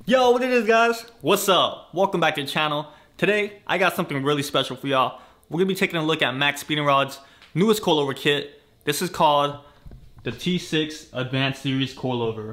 Yo, what it is, guys? What's up? Welcome back to the channel. Today, I got something really special for y'all. We're gonna be taking a look at Max Speeding Rod's newest coilover kit. This is called the T6 Advanced Series Coilover.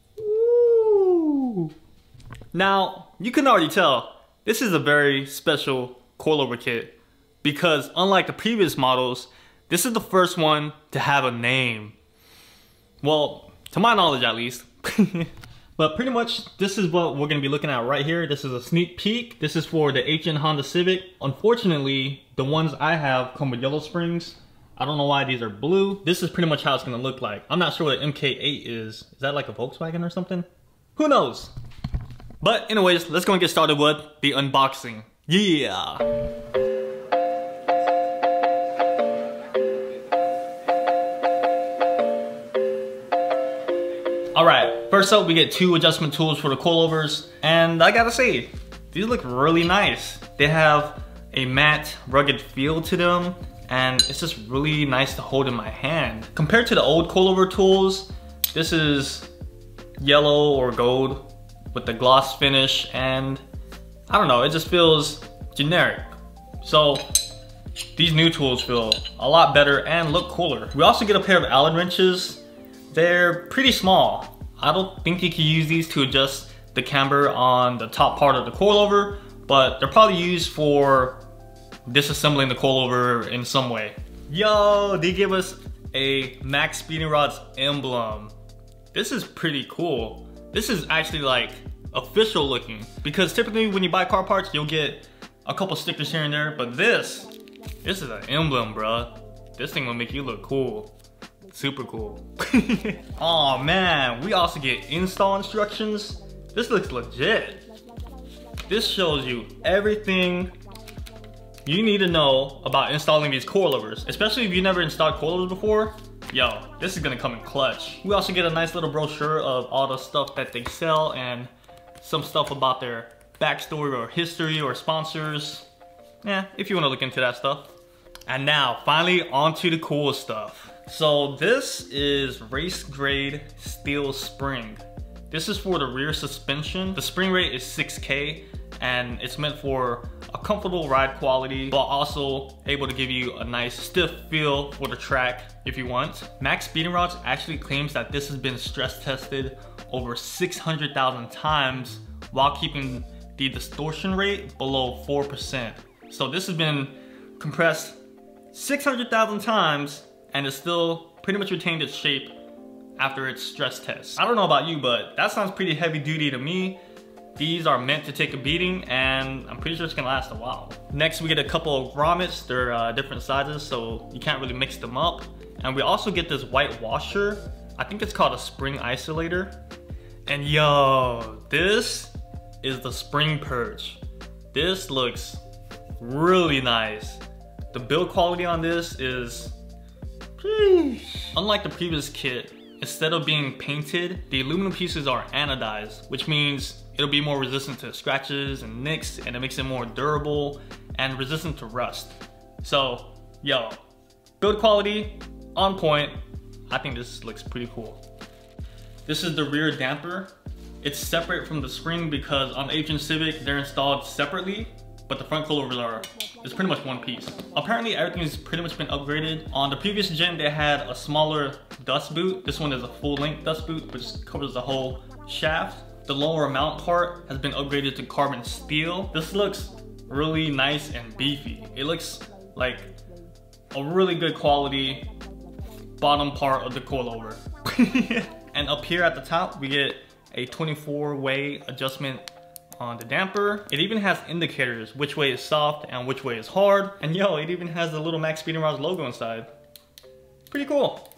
Woo! Now, you can already tell, this is a very special coilover kit because unlike the previous models, this is the first one to have a name. Well, to my knowledge at least. But pretty much, this is what we're going to be looking at right here. This is a sneak peek. This is for the HN Honda Civic. Unfortunately, the ones I have come with yellow springs. I don't know why these are blue. This is pretty much how it's going to look like. I'm not sure what an MK8 is. Is that like a Volkswagen or something? Who knows? But anyways, let's go and get started with the unboxing. Yeah! Alright, first up we get two adjustment tools for the coilovers, and I gotta say, these look really nice. They have a matte, rugged feel to them, and it's just really nice to hold in my hand. Compared to the old coilover tools, this is yellow or gold with the gloss finish, and I don't know, it just feels generic. So these new tools feel a lot better and look cooler. We also get a pair of Allen wrenches. They're pretty small. I don't think you can use these to adjust the camber on the top part of the coilover, but they're probably used for disassembling the coilover in some way. Yo, they give us a Max Speeding Rod's emblem. This is pretty cool. This is actually like official looking, because typically when you buy car parts, you'll get a couple stickers here and there, but this is an emblem, bruh. This thing will make you look cool. Super cool. Oh man, we also get install instructions. This looks legit. This shows you everything you need to know about installing these coilovers, especially if you never installed coilovers before. Yo, this is gonna come in clutch. We also get a nice little brochure of all the stuff that they sell and some stuff about their backstory or history or sponsors. Yeah, if you wanna look into that stuff. And now, finally, onto the cool stuff. So this is race grade steel spring. This is for the rear suspension. The spring rate is 6K and it's meant for a comfortable ride quality, while also able to give you a nice stiff feel for the track if you want. Max Speeding Rods actually claims that this has been stress tested over 600,000 times while keeping the distortion rate below 4%. So this has been compressed 600,000 times and it's still pretty much retained its shape after its stress test. I don't know about you, but that sounds pretty heavy duty to me. These are meant to take a beating and I'm pretty sure it's gonna last a while. Next we get a couple of grommets. They're different sizes, so you can't really mix them up. And we also get this white washer. I think it's called a spring isolator. And yo, this is the spring perch. This looks really nice. The build quality on this is unlike the previous kit. Instead of being painted, the aluminum pieces are anodized, which means it'll be more resistant to scratches and nicks, and it makes it more durable and resistant to rust. So, yo, build quality on point. I think this looks pretty cool. This is the rear damper. It's separate from the spring because on the HN Civic, they're installed separately, but the front coilovers it's pretty much one piece. Apparently everything's pretty much been upgraded. On the previous gen, they had a smaller dust boot. This one is a full length dust boot, which covers the whole shaft. The lower mount part has been upgraded to carbon steel. This looks really nice and beefy. It looks like a really good quality bottom part of the coilover. And up here at the top, we get a 24-way adjustment on the damper. It even has indicators which way is soft and which way is hard. And yo, it even has the little Max Speeding Rods logo inside. Pretty cool.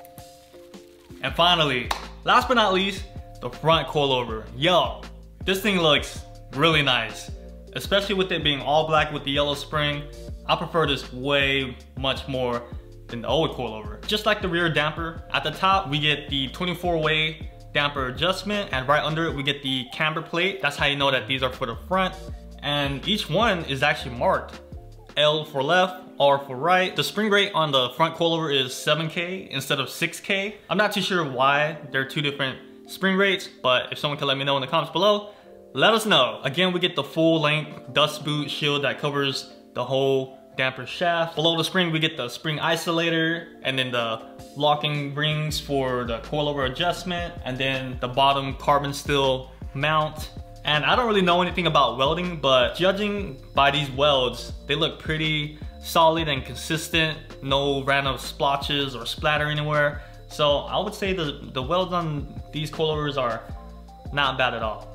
And finally, last but not least, the front coilover. Yo, this thing looks really nice, especially with it being all black with the yellow spring. I prefer this way much more than the old coilover. Just like the rear damper, at the top we get the 24-way damper adjustment, and right under it we get the camber plate. That's how you know that these are for the front, and each one is actually marked. L for left, R for right. The spring rate on the front coilover is 7K instead of 6K. I'm not too sure why they're two different spring rates, but if someone can let me know in the comments below, let us know. Again, we get the full length dust boot shield that covers the whole damper shaft. Below the spring, we get the spring isolator, and then the locking rings for the coilover adjustment, and then the bottom carbon steel mount. And I don't really know anything about welding, but judging by these welds, they look pretty solid and consistent. No random splotches or splatter anywhere. So I would say the welds on these coilovers are not bad at all.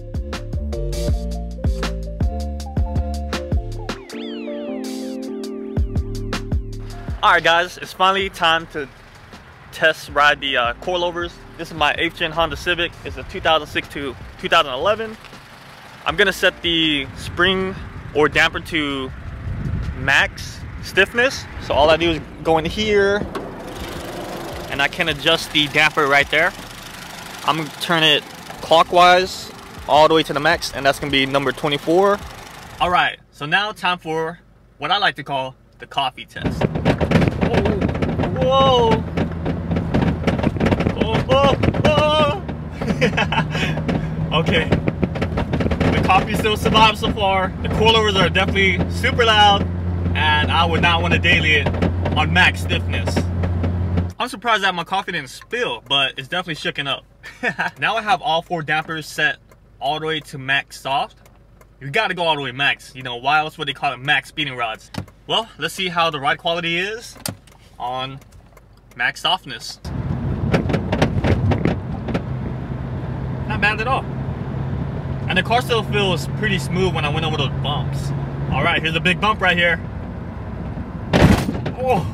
Alright guys, it's finally time to test ride the coilovers. This is my 8th gen Honda Civic. It's a 2006 to 2011. I'm gonna set the spring or damper to max stiffness. So all I do is go in here and I can adjust the damper right there. I'm gonna turn it clockwise all the way to the max, and that's gonna be number 24. All right, so now time for what I like to call the coffee test. Whoa! Oh. Okay, the coffee still survives so far. The coilovers are definitely super loud, and I would not want to daily it on max stiffness. I'm surprised that my coffee didn't spill, but it's definitely shooken up. Now I have all 4 dampers set all the way to max soft. You gotta go all the way max. You know, why else would they call it max speeding rods? Well, let's see how the ride quality is on max softness. Not bad at all. And the car still feels pretty smooth when I went over those bumps. All right, here's a big bump right here. Oh.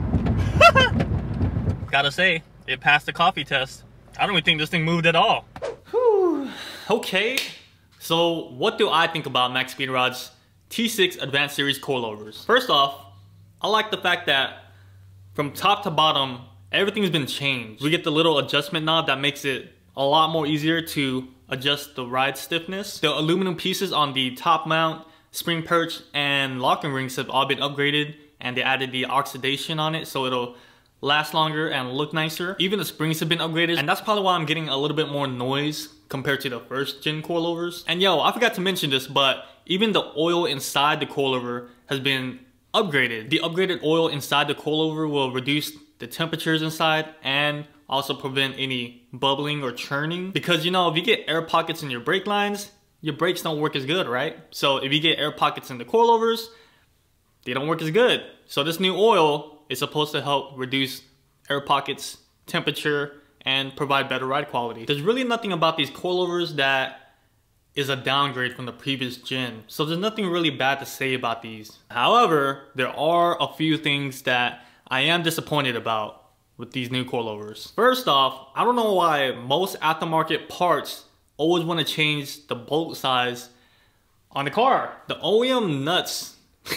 Gotta say, it passed the coffee test. I don't even think this thing moved at all. Whew. Okay, so what do I think about Max Speed Rod's T6 Advanced Series coilovers? First off, I like the fact that from top to bottom, everything's been changed. We get the little adjustment knob that makes it a lot more easier to adjust the ride stiffness. The aluminum pieces on the top mount, spring perch, and locking rings have all been upgraded, and they added the oxidation on it so it'll last longer and look nicer. Even the springs have been upgraded, and that's probably why I'm getting a little bit more noise compared to the first gen coilovers. And yo, I forgot to mention this, but even the oil inside the coilover has been upgraded. The upgraded oil inside the coilover will reduce the temperatures inside and also prevent any bubbling or churning. Because you know, if you get air pockets in your brake lines, your brakes don't work as good, right? So if you get air pockets in the coilovers, they don't work as good. So this new oil is supposed to help reduce air pockets, temperature, and provide better ride quality. There's really nothing about these coilovers that is a downgrade from the previous gen. So there's nothing really bad to say about these. However, there are a few things that I am disappointed about with these new coilovers. First off, I don't know why most aftermarket parts always want to change the bolt size on the car. The OEM nuts,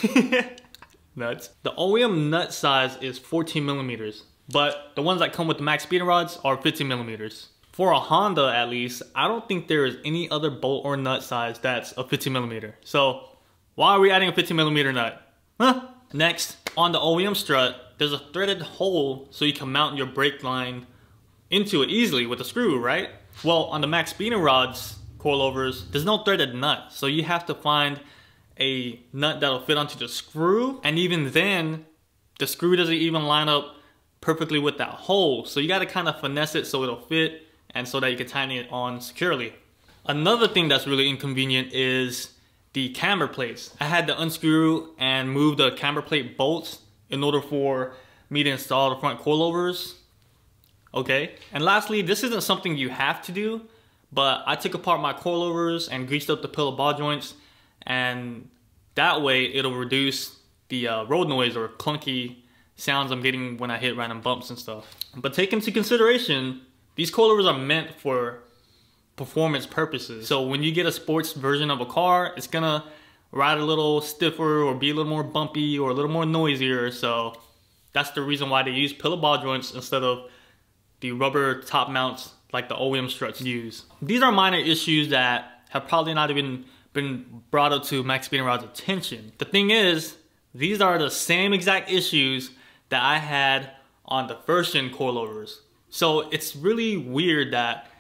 the OEM nut size is 14 millimeters, but the ones that come with the Max Speed rods are 15 millimeters. For a Honda, at least, I don't think there is any other bolt or nut size that's a 15 millimeter. So why are we adding a 15 millimeter nut? Huh? Next, on the OEM strut, there's a threaded hole so you can mount your brake line into it easily with a screw, right? Well, on the Max Speed rods coilovers, there's no threaded nut, so you have to find a nut that'll fit onto the screw, and even then, the screw doesn't even line up perfectly with that hole, so you gotta kind of finesse it so it'll fit and so that you can tighten it on securely. Another thing that's really inconvenient is the camber plates. I had to unscrew and move the camber plate bolts in order for me to install the front coilovers. Okay, and lastly, this isn't something you have to do, but I took apart my coilovers and greased up the pillow ball joints, and that way it'll reduce the road noise or clunky sounds I'm getting when I hit random bumps and stuff. But take into consideration, these coilovers are meant for performance purposes. So when you get a sports version of a car, it's gonna ride a little stiffer or be a little more bumpy or a little more noisier. So that's the reason why they use pillow ball joints instead of the rubber top mounts like the OEM struts use. These are minor issues that have probably not even been brought up to Max Speed Rod's attention. The thing is, these are the same exact issues that I had on the first gen coilovers. So it's really weird that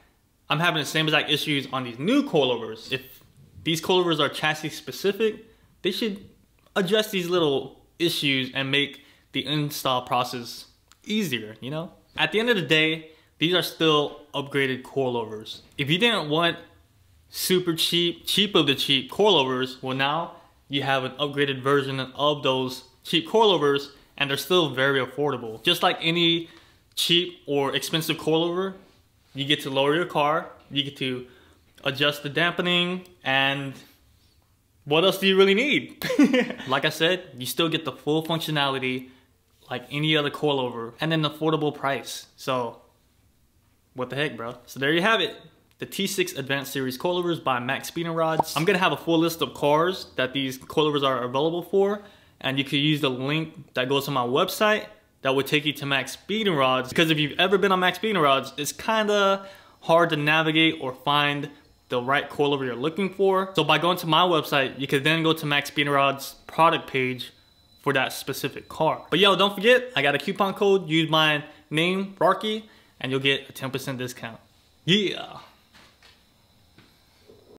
I'm having the same exact issues on these new coilovers. If these coilovers are chassis specific, they should address these little issues and make the install process easier, you know? At the end of the day, these are still upgraded coilovers. If you didn't want super cheap of the cheap coilovers, well now you have an upgraded version of those cheap coilovers and they're still very affordable. Just like any cheap or expensive coilover, you get to lower your car, you get to adjust the dampening, and what else do you really need? Like I said, you still get the full functionality like any other coilover and an affordable price. So what the heck, bro? So there you have it. The T6 Advanced Series coilovers by Max Speeding Rods. I'm gonna have a full list of cars that these coilovers are available for, and you can use the link that goes to my website that would take you to Max Speeding Rods. Because if you've ever been on Max Speeding Rods, it's kinda hard to navigate or find the right coilover you're looking for. So by going to my website, you can then go to Max Speeding Rods product page for that specific car. But yo, don't forget, I got a coupon code. Use my name, Rarky, and you'll get a 10% discount. Yeah.